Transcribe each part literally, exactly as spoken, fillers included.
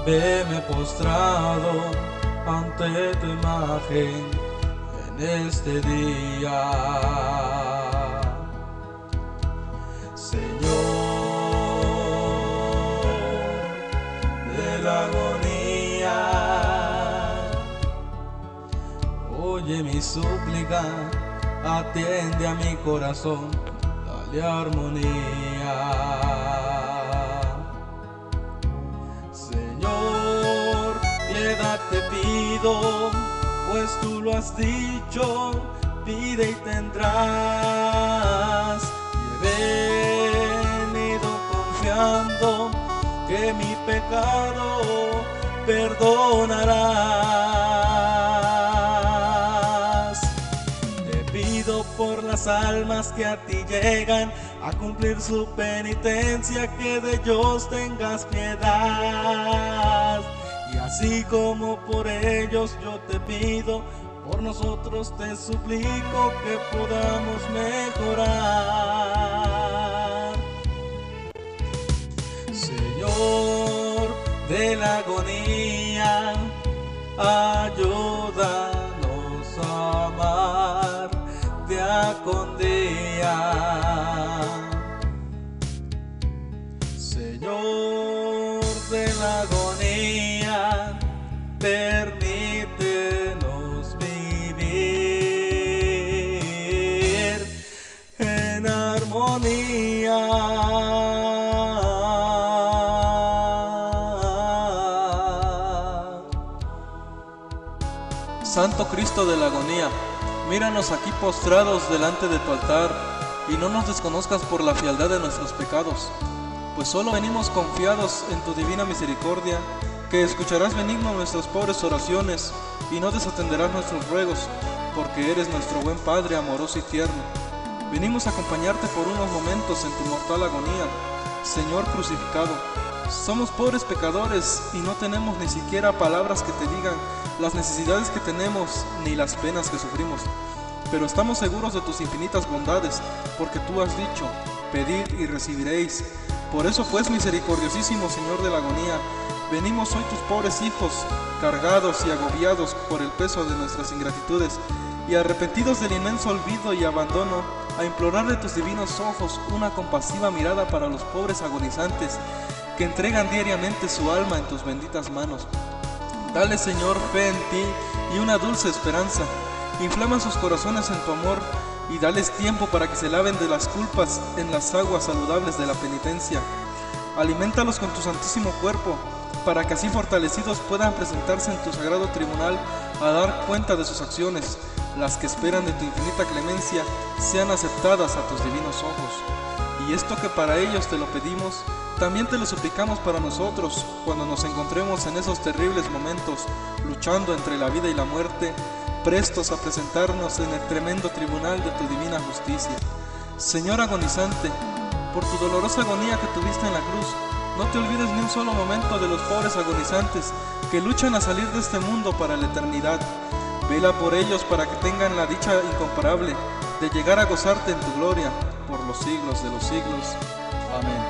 veme postrado ante tu imagen en este día. Señor de la agonía, oye mi súplica, atiende a mi corazón, dale armonía. Señor, piedad te pido, pues tú lo has dicho, pide y tendrás. Y he venido confiando que mi pecado perdonarás. Te pido por las almas que a ti llegan a cumplir su penitencia, que de ellos tengas piedad. Y así como por ellos yo te pido, por nosotros te suplico que podamos mejorar. Señor de la agonía, ayúdanos a amar día con día. Señor de la agonía, permítenos vivir en armonía. Santo Cristo de la agonía, míranos aquí postrados delante de tu altar, y no nos desconozcas por la frialdad de nuestros pecados, pues solo venimos confiados en tu divina misericordia, que escucharás benigno nuestras pobres oraciones y no desatenderás nuestros ruegos, porque eres nuestro buen Padre amoroso y tierno. Venimos a acompañarte por unos momentos en tu mortal agonía, Señor crucificado. Somos pobres pecadores y no tenemos ni siquiera palabras que te digan las necesidades que tenemos ni las penas que sufrimos, pero estamos seguros de tus infinitas bondades, porque tú has dicho: pedid y recibiréis. Por eso pues, misericordiosísimo Señor de la agonía, venimos hoy tus pobres hijos, cargados y agobiados por el peso de nuestras ingratitudes y arrepentidos del inmenso olvido y abandono, a implorar de tus divinos ojos una compasiva mirada para los pobres agonizantes que entregan diariamente su alma en tus benditas manos. Dale, Señor, fe en ti y una dulce esperanza. Inflama sus corazones en tu amor y dales tiempo para que se laven de las culpas en las aguas saludables de la penitencia. Aliméntalos con tu santísimo cuerpo, para que así fortalecidos puedan presentarse en tu sagrado tribunal a dar cuenta de sus acciones. Las que esperan de tu infinita clemencia sean aceptadas a tus divinos ojos. Y esto que para ellos te lo pedimos, también te lo suplicamos para nosotros, cuando nos encontremos en esos terribles momentos, luchando entre la vida y la muerte, prestos a presentarnos en el tremendo tribunal de tu divina justicia. Señor agonizante, por tu dolorosa agonía que tuviste en la cruz, no te olvides ni un solo momento de los pobres agonizantes que luchan a salir de este mundo para la eternidad. Vela por ellos para que tengan la dicha incomparable de llegar a gozarte en tu gloria por los siglos de los siglos. Amén.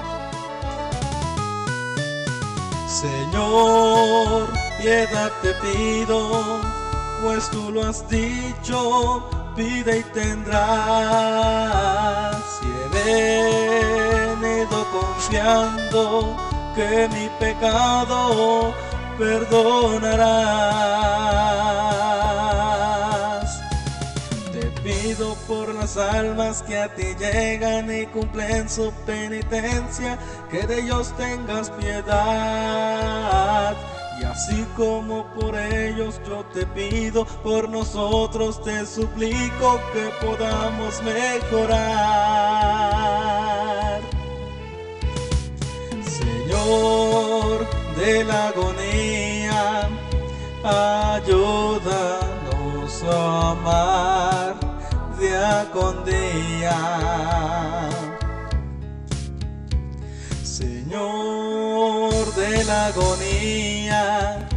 Señor, piedad te pido, pues tú lo has dicho, pide y tendrás. Y he venido confiando que mi pecado perdonarás. Te pido por las almas que a ti llegan y cumplen su penitencia, que de ellos tengas piedad. Y así como por ellos yo te pido, por nosotros te suplico que podamos mejorar. Señor de la agonía, ayúdanos a amar día con día. Señor de la agonía,